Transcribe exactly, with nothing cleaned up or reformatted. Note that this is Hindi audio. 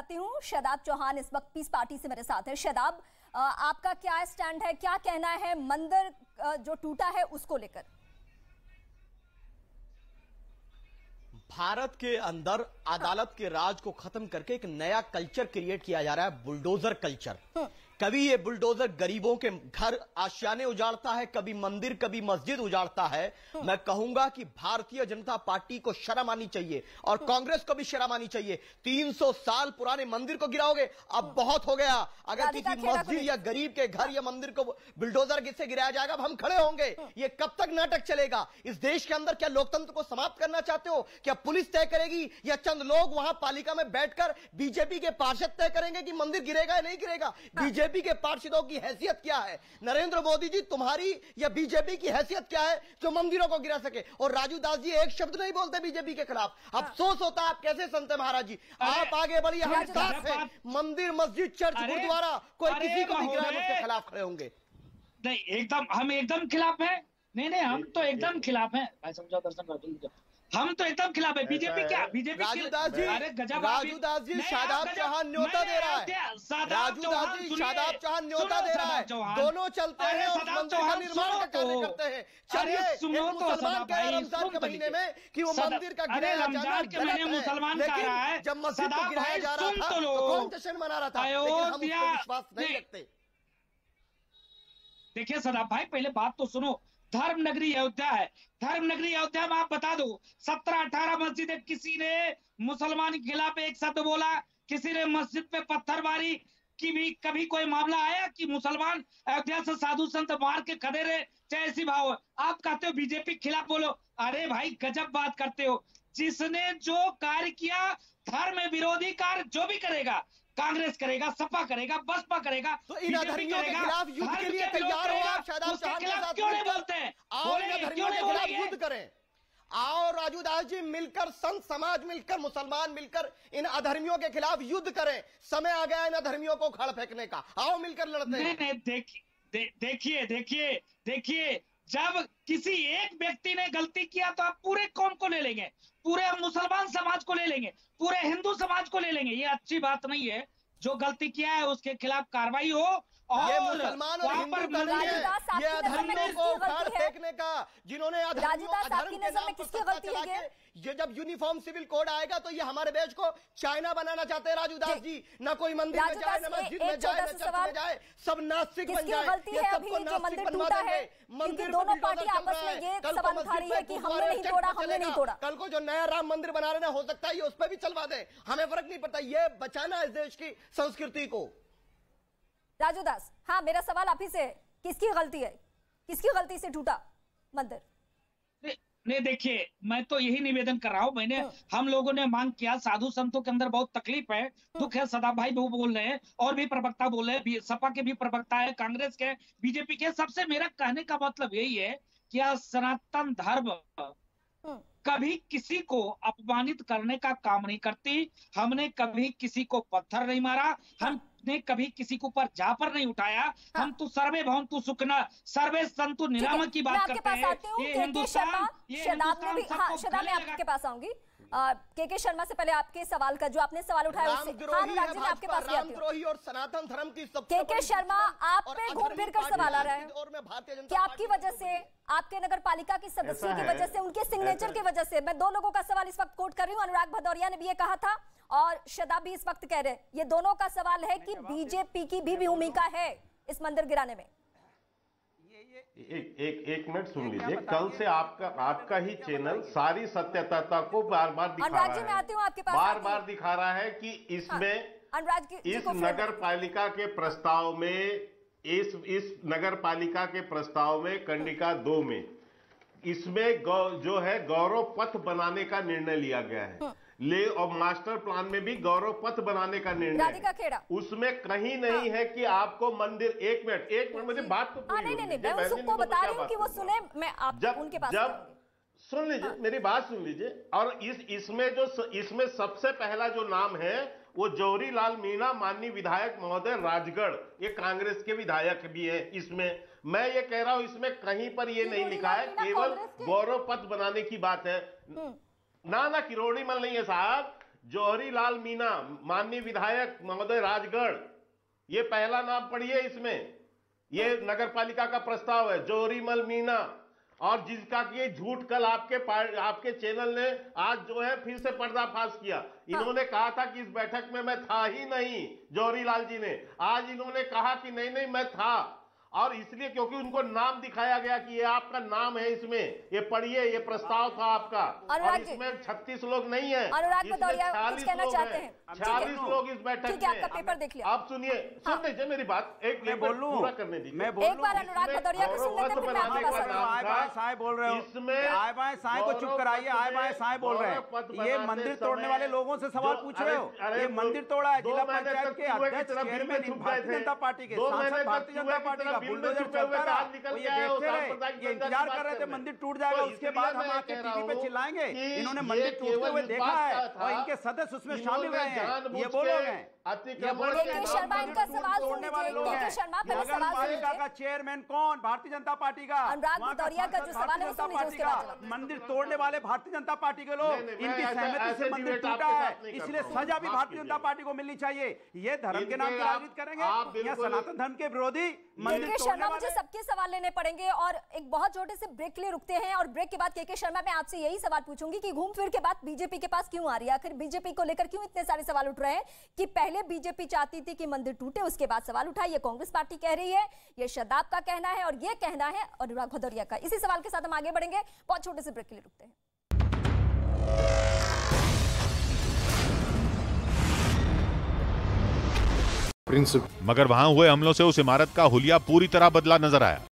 चाहती हूँ शादाब चौहान, इस वक्त पीस पार्टी से मेरे साथ है। शादाब, आपका क्या स्टैंड है, क्या कहना है मंदिर जो टूटा है उसको लेकर? भारत के अंदर अदालत के राज को खत्म करके एक नया कल्चर क्रिएट किया जा रहा है, बुलडोजर कल्चर। कभी ये बुलडोजर गरीबों के घर आशियाने उजाड़ता है, कभी मंदिर, कभी मस्जिद उजाड़ता है। मैं कहूंगा कि भारतीय जनता पार्टी को शर्म आनी चाहिए और कांग्रेस को भी शर्म आनी चाहिए। तीन सौ साल पुराने मंदिर को गिराओगे, अब बहुत हो गया। अगर किसी मस्जिद या गरीब के घर या मंदिर को बुलडोजर से गिराया जाएगा, अब हम खड़े होंगे। ये कब तक नाटक चलेगा? इस देश के अंदर क्या लोकतंत्र को समाप्त करना चाहते हो? क्या पुलिस तय करेगी या चंद लोग वहां पालिका में बैठकर बीजेपी के पार्षद तय करेंगे कि मंदिर गिरेगा या नहीं गिरेगा? बीजेपी के पार्षदों की हैसियत क्या है? नरेंद्र मोदी जी, तुम्हारी या बीजेपी की हैसियत क्या है जो मंदिरों को गिरा सके? और राजू दास जी एक शब्द नहीं बोलते बीजेपी के खिलाफ। अफसोस होता है, आप कैसे संत है महाराज जी? आप आगे बढ़िए, हम साथ हैं। मंदिर, मस्जिद, चर्च, गुरुद्वारा, कोई किसी को भी गिराए उसके खिलाफ खड़े होंगे। नहीं, एकदम हम एकदम खिलाफ हैं। नहीं नहीं, हम तो एकदम खिलाफ हैं। मैं समझा दर्शन, हम तो एकदम खिलाफ है। बीजेपी क्या? बीजेपी राजू दास जी, अरे गजब, राजू दास जी शादाब चौहान न्योता दे रहा है। राजू दास जी शादाब चौहान न्योता दे रहा है। दोनों चलते हैं और मंदिर का निर्माण का कार्य करते हैं। चलिए, मुसलमान कह रहे रमजान के महीने में कि वो मंदिर का गिराया जाना गलत है, मुसलमान कह रहा है जब मस्जिद को गिराया जा रहा था तो कौन जश्न मना रहा था? लेकिन हम उस पर विश्वास नहीं रखते। देखिए सदाब भाई, पहले बात तो सुनो। धर्म नगरी अयोध्या है। धर्म नगरी अयोध्या में आप बता दो, सत्रह अठारह मस्जिदें, किसी ने मुसलमान के खिलाफ एक शब्द बोला, किसी ने मस्जिद पे पत्थरबारी की भी कभी कोई मामला आया कि मुसलमान अयोध्या से साधु संत मार के खड़े रहे? चाहे ऐसी भाव है। आप कहते हो बीजेपी के खिलाफ बोलो। अरे भाई गजब बात करते हो। जिसने जो कार्य किया, धर्म विरोधी कार्य जो भी करेगा, कांग्रेस करेगा, सपा करेगा, बसपा करेगा, तो इन अधर्मियों के खिलाफ युद्ध के लिए तैयार हो आप? शादाब चौहान के साथ क्यों नहीं बोलते हैं? और इन अधर्मियों के खिलाफ युद्ध करें। आओ राजू दास जी, मिलकर, संत समाज मिलकर, मुसलमान मिलकर इन अधर्मियों के खिलाफ युद्ध करें। समय आ गया इन अधर्मियों को उखाड़ फेंकने का। आओ मिलकर लड़ते हैं। नहीं, देखिए देखिए देखिए देखिए जब किसी एक व्यक्ति ने गलती किया तो आप पूरे कौम को ले लेंगे, पूरे मुसलमान समाज को ले लेंगे, पूरे हिंदू समाज को ले लेंगे। ये अच्छी बात नहीं है। जो गलती किया है उसके खिलाफ कार्रवाई हो। और ये मुसलमान और हिंदू का नहीं है, ये अधर्मियों को उखाड़ फेंकने का, जिन्होंने अधर्म के नाम पर सत्ता चला के, ये जब यूनिफॉर्म सिविल कोड आएगा तो ये हमारे देश को चाइना बनाना चाहते हैं राजू दास जी। ना कोई मंदिर में जाए, ना मस्जिद में जाए, ना चर्च में जाए, सब नास्तिक बन जाए। ये सबको नास्तिक बनवा देंगे। मंदिर दोनों पार्टी आपस में ये सवाल उठा रही है कि हमने नहीं तोड़ा, हमने नहीं तोड़ा। कल को जो नया राम मंदिर बना रहे ना, हो सकता है ये उस पर भी चलवा दे, हमें फर्क नहीं पड़ता। ये बचाना इस देश की संस्कृति को। राजू दास, हाँ, मेरा सवाल आप ही से है, किसकी गलती है? किसकी गलती से टूटा मंदिर? नहीं, देखिए, मैं तो यही निवेदन कर रहा हूं। मैंने हम लोगों ने मांग किया, साधु संतों के अंदर बहुत तकलीफ है, दुख है। सदाब भाई वो बोल रहे हैं, और भी प्रवक्ता बोल रहे हैं, सपा के भी प्रवक्ता है, कांग्रेस के, बीजेपी के। सबसे मेरा कहने का मतलब यही है कि सनातन धर्म कभी किसी को अपमानित करने का काम नहीं करती। हमने कभी किसी को पत्थर नहीं मारा, हमने कभी किसी के ऊपर झापर नहीं उठाया। हाँ। हम तो सर्वे भवन्तु सुखिनः सर्वे सन्तु निरामय की बात करते हैं। ये हिंदुस्तान, ये हिंदुस्तान में भी। हाँ, शदाब, मैं आपके पास आऊंगी। के के शर्मा से पहले आपके सवाल का जो आपने सवाल उठाया उससे, हाँ, अनुराग जी, आपके पास रामद्रोही और सनातन धर्म की के के शर्मा, आप पे घूम फिर कर सवाल आ रहा है कि आपकी वजह से, आपके नगर पालिका की सदस्य की वजह से, उनके सिग्नेचर की वजह से। मैं दो लोगों का सवाल इस वक्त कोट कर रही हूँ। अनुराग भदौरिया ने भी ये कहा था और शदाब भी इस वक्त कह रहे हैं। ये दोनों का सवाल है कि बीजेपी की भी भूमिका है इस मंदिर गिराने में। एक एक एक मिनट सुन लीजिए। कल से आपका आपका ही चैनल सारी सत्यता को बार बार दिखा रहा है, मैं आती हूं आपके पास, बार बार दिखा रहा है कि इसमें अनुराग जी, इस नगर पालिका के प्रस्ताव में, इस इस नगर पालिका के प्रस्ताव में कंडिका दो में इसमें जो है गौरव पथ बनाने का निर्णय लिया गया है। ले और मास्टर प्लान में भी गौरव पथ बनाने का निर्णय है। उसमें कहीं नहीं है कि आपको मंदिर, एक मिनट एक मिनट मुझे बात तो पूरी नहीं, नहीं, नहीं, मैं उसको बता रही हूं कि वो सुने। मैं आप जब उनके पास जब सुन लीजिए, मेरी बात सुन लीजिए। और इस इसमें जो इसमें सबसे पहला जो नाम है वो जौहरी लाल मीणा, माननीय विधायक महोदय राजगढ़, ये कांग्रेस के विधायक भी है। इसमें मैं ये कह रहा हूं, इसमें कहीं पर ये नहीं लिखा है, केवल गौरव पथ बनाने की बात है। ना ना किरोड़ीमल नहीं है साहब, जौहरी लाल मीणा, माननीय विधायक महोदय राजगढ़, ये पहला नाम पढ़िए इसमें, ये नगर पालिका का प्रस्ताव है, जौहरीमल मीणा, और जिसका कि झूठ कल आपके आपके चैनल ने आज जो है फिर से पर्दाफाश किया। इन्होंने कहा था कि इस बैठक में मैं था ही नहीं, जौहरी लाल जी ने, आज इन्होंने कहा कि नहीं नहीं मैं था, और इसलिए क्योंकि उनको नाम दिखाया गया कि ये आपका नाम है इसमें, ये पढ़िए, ये प्रस्ताव था आपका, और इसमें छत्तीस लोग नहीं है, छियालीस लोग हैं, छियालीस लोग इस बैठक में। आपका पेपर देख लिया, आप सुनिए, सुन लीजिए मेरी बात, एक मैं बोल लूं, पूरा करने दीजिए। मैं बोल एक बार अनुराग भदौरिया को सुन लेते हैं, फिर आपके पास आए बाएं साएं बोल रहे हो, इसमें आए बाएं साएं को चुप कराइए, आए बाएं साएं बोल रहे हैं। ये मंदिर तोड़ने वाले लोगों से सवाल पूछ रहे हो, ये मंदिर तोड़ा है, जिला पंचायत के अध्यक्ष चेयरमैन भारतीय जनता पार्टी के, सांसद भारतीय जनता पार्टी का, बुलडोजर चलता रहा, वो ये देखते रहे, ये इंतजार कर रहे थे मंदिर टूट जाएगा, उसके बाद हम आके टीवी पे चिल्लाएंगे। इन्होंने मंदिर टूटते हुए देखा है और इनके सदस्य उसमें शामिल रहे हैं, ये वो लोग हैं। शर्मा इनका सवाल सुन लीजिए, शर्मा पहले सवाल पालिका का चेयरमैन कौन? भारतीय जनता पार्टी का। अनुराग भदौरिया का जो सवाल है वो सुन लीजिए, उसके बाद मंदिर तोड़ने वाले भारतीय जनता पार्टी के लोग, इनकी सहमति से मंदिर टूटा है, इसलिए सजा भी भारतीय जनता पार्टी को मिलनी चाहिए। ये धर्म के नाम की राजनीति करेंगे या सनातन धर्म के विरोधी? के शर्मा, मुझे सबके सवाल लेने पड़ेंगे और एक बहुत छोटे से ब्रेक के लिए रुकते हैं, और ब्रेक के बाद के के शर्मा मैं आपसे यही सवाल पूछूंगी कि घूम फिर के बाद बीजेपी के पास क्यों आ रही है? आखिर बीजेपी को लेकर क्यों इतने सारे सवाल उठ रहे हैं कि पहले बीजेपी चाहती थी कि मंदिर टूटे, उसके बाद सवाल उठाए, ये कांग्रेस पार्टी कह रही है, ये शदाब का कहना है और ये कहना है अनुराग भदौरिया का। इसी सवाल के साथ हम आगे बढ़ेंगे, बहुत छोटे से ब्रेक के लिए रुकते हैं। मगर वहां हुए हमलों से उस इमारत का हुलिया पूरी तरह बदला नजर आया।